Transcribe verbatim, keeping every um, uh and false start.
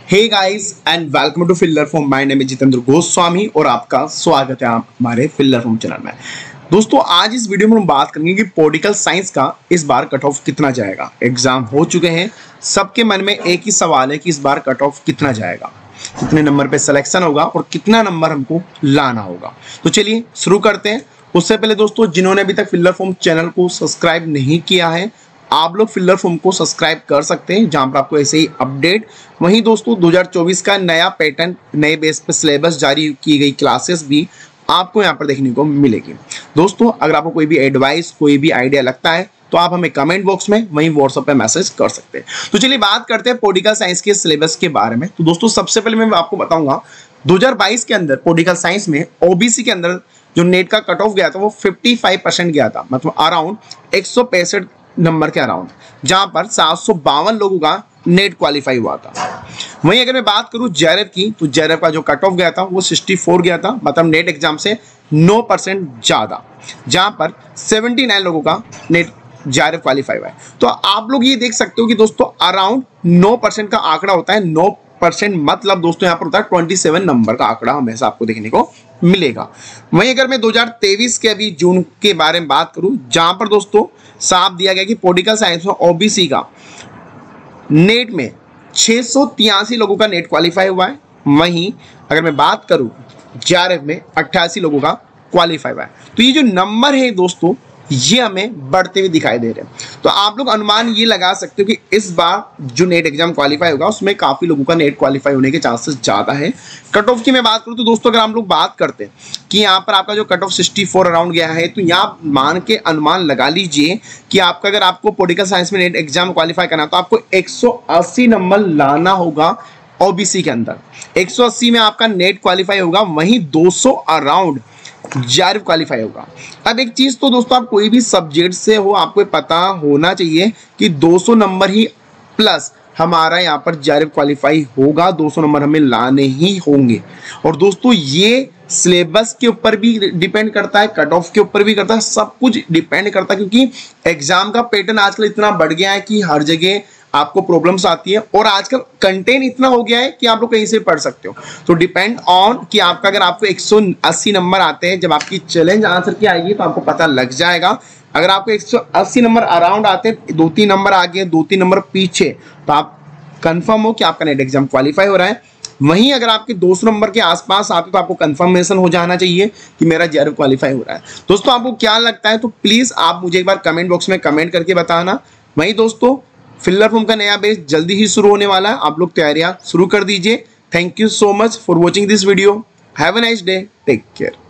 Hey guys and welcome to filler form. My name is Jitendra Goswami और आपका स्वागत है आप हमारे फिल्लर फॉर्म चैनल में। दोस्तों आज इस वीडियो में हम बात करेंगे कि पॉलिटिकल साइंस का इस बार कट ऑफ कितना जाएगा। एग्जाम हो चुके हैं, सबके मन में एक ही सवाल है कि इस बार कट ऑफ कितना जाएगा, कितने नंबर पे सिलेक्शन होगा और कितना नंबर हमको लाना होगा। तो चलिए शुरू करते हैं। उससे पहले दोस्तों जिन्होंने अभी तक फिल्लर फॉर्म चैनल को सब्सक्राइब नहीं किया है, आप लोग फिल्लर फॉर्म को सब्सक्राइब कर सकते हैं, जहां पर आपको ऐसे ही अपडेट। वहीं दोस्तों दो हज़ार चौबीस का नया पैटर्न, नए बेस पे सिलेबस जारी की गई क्लासेस भी आपको यहां पर देखने को मिलेगी। दोस्तों अगर आपको कोई भी एडवाइस, कोई भी आइडिया लगता है तो आप हमें कमेंट बॉक्स में, वहीं व्हाट्सएप पे मैसेज कर सकते हैं। तो चलिए बात करते हैं पॉलिटिकल साइंस के सिलेबस के बारे में। तो दोस्तों सबसे पहले मैं आपको बताऊंगा दो हज़ार बाईस के अंदर पॉलिटिकल साइंस में ओबीसी के अंदर जो नेट का कट ऑफ गया था वो पचपन परसेंट गया था, मतलब अराउंड एक सौ पैंसठ नंबर के अराउंड, जहां पर सात सौ बावन लोगों का नेट क्वालिफाई हुआ था। वहीं अगर मैं बात करूं जेआरएफ की, तो जेआरएफ का जो कट ऑफ गया था वो चौंसठ गया था, मतलब नेट एग्जाम से नौ परसेंट ज्यादा, जहां पर उन्यासी लोगों का नेट जेआरएफ क्वालिफाई हुआ है। तो आप लोग ये देख सकते हो कि दोस्तों अराउंड नौ परसेंट का आंकड़ा होता है। नौ परसेंट मतलब दोस्तों यहाँ पर होता है सत्ताईस नंबर का आंकड़ा हमेशा आपको देखने को मिलेगा। वहीं अगर मैं दो हज़ार तेईस के अभी जून के बारे में बात करूं, जहां पर दोस्तों साफ दिया गया कि पॉलिटिकल साइंस में ओबीसी का नेट में छह सौ तिरासी लोगों का नेट क्वालिफाई हुआ है। वहीं अगर मैं बात करूं जेआरएफ में अट्ठासी लोगों का क्वालिफाई हुआ है। तो ये जो नंबर है दोस्तों ये हमें बढ़ते हुए दिखाई दे रहे हैं। तो आप लोग अनुमान ये लगा सकते हो कि इस बार जो नेट एग्जाम क्वालिफाई होगा उसमें काफी लोगों का नेट क्वालिफाई होने के चांसेस ज्यादा है। कट ऑफ की मैं बात करूं तो दोस्तों अगर हम लोग बात करते हैं कि यहाँ पर आपका जो कट ऑफ चौंसठ अराउंड गया है, तो यहाँ मान के अनुमान लगा लीजिए कि आपका अगर आपको पॉलिटिकल साइंस में नेट एग्जाम क्वालिफाई करना तो आपको एक सौ अस्सी नंबर लाना होगा। ओबीसी के अंदर एक सौ अस्सी में आपका नेट क्वालिफाई होगा, वहीं दो सौ अराउंड जेआरएफ क्वालिफाई होगा। अब एक चीज तो दोस्तों आप कोई भी सब्जेक्ट से हो आपको पता होना चाहिए कि दो सौ नंबर ही प्लस हमारा यहाँ पर जेआरएफ क्वालिफाई होगा, दो सौ नंबर हमें लाने ही होंगे। और दोस्तों ये सिलेबस के ऊपर भी डिपेंड करता है, कट ऑफ के ऊपर भी करता है, सब कुछ डिपेंड करता है, क्योंकि एग्जाम का पैटर्न आजकल इतना बढ़ गया है कि हर जगह आपको प्रॉब्लम्स आती है और आजकल कंटेंट इतना हो गया है कि आप लोग कहीं से पढ़ सकते हो। तो डिपेंड ऑन कि आपका अगर आपको एक सौ अस्सी नंबर आते हैं, जब आपकी चैलेंज आंसर की आएगी तो आपको पता लग जाएगा। अगर आपको एक सौ अस्सी नंबर अराउंड आते हैं, दो तीन नंबर आगे दो तीन नंबर पीछे, तो आप कंफर्म हो कि आपका नेट एग्जाम क्वालिफाई हो रहा है। वहीं अगर आपके दो सौ नंबर के आसपास आते तो आपको कंफर्मेशन हो जाना चाहिए कि मेरा जेआरएफ क्वालिफाई हो रहा है। दोस्तों आपको क्या लगता है तो प्लीज आप मुझे एक बार कमेंट बॉक्स में कमेंट करके बताना। वहीं दोस्तों फिल्लर फॉर्म का नया बेस जल्दी ही शुरू होने वाला है, आप लोग तैयारियां शुरू कर दीजिए। Thank you so much for watching this video. Have a nice day, take care.